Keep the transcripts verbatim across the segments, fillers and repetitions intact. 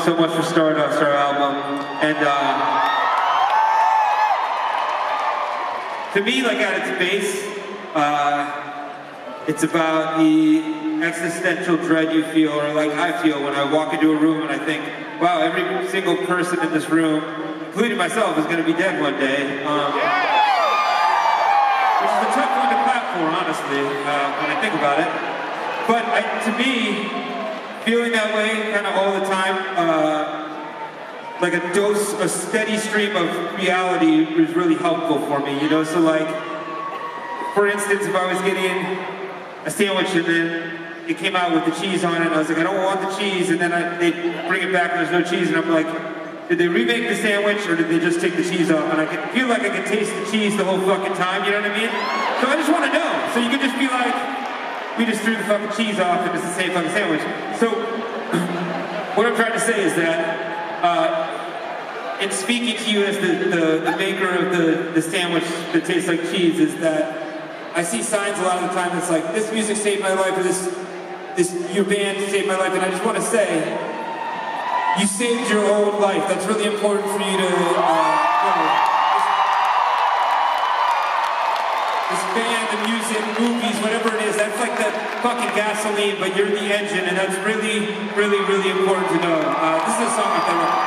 so much for Stardust, our album. And uh, to me, like at its base, uh, it's about the existential dread you feel, or like I feel when I walk into a room and I think, wow, every single person in this room, including myself, is going to be dead one day. Um, which is a tough one to clap for, honestly, uh, when I think about it. But I, to me, feeling that way kind of all the time, uh, like a dose, a steady stream of reality is really helpful for me, you know? So like, for instance, if I was getting a sandwich and then it came out with the cheese on it, and I was like, I don't want the cheese, and then I, they bring it back and there's no cheese, and I'm like, did they remake the sandwich or did they just take the cheese off? And I could feel like I could taste the cheese the whole fucking time, you know what I mean? So I just want to know. So you could just be like, we just threw the fucking cheese off and it's the same fucking sandwich. So what I'm trying to say is that uh, in speaking to you as the, the, the maker of the, the sandwich that tastes like cheese, is that I see signs a lot of the time that's like, this music saved my life, or this, this your band saved my life, and I just want to say, you saved your own life. That's really important for you to, uh, you know, this, this band, the music, movies, whatever it is, that's like the fucking gasoline, but you're the engine, and that's really, really, really important to know. Uh, this is a song that I wrote.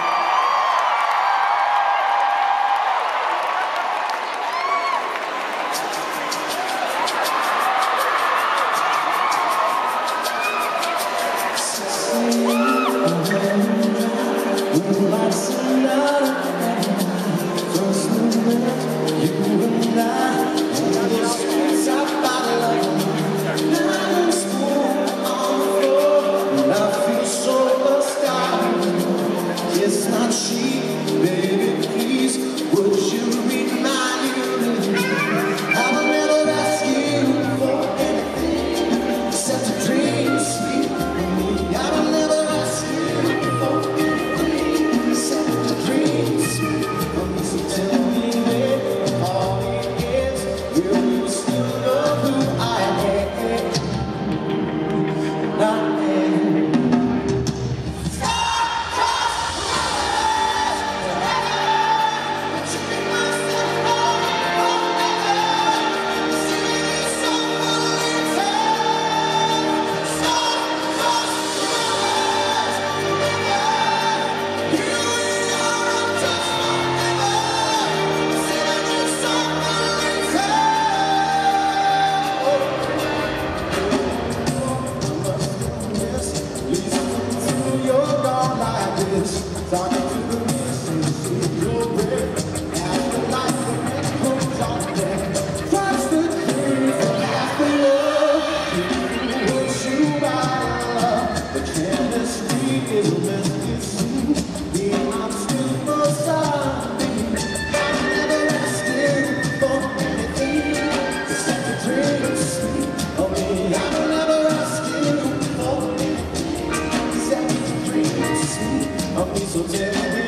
So tell me